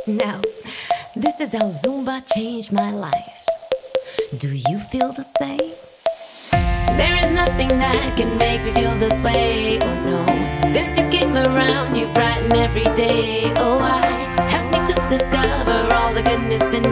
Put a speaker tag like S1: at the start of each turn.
S1: Now, this is how Zumba changed my life. Do you feel the same? There is nothing that can make me feel this way, oh no. Since you came around, you brighten every day. Oh, I help me to discover all the goodness in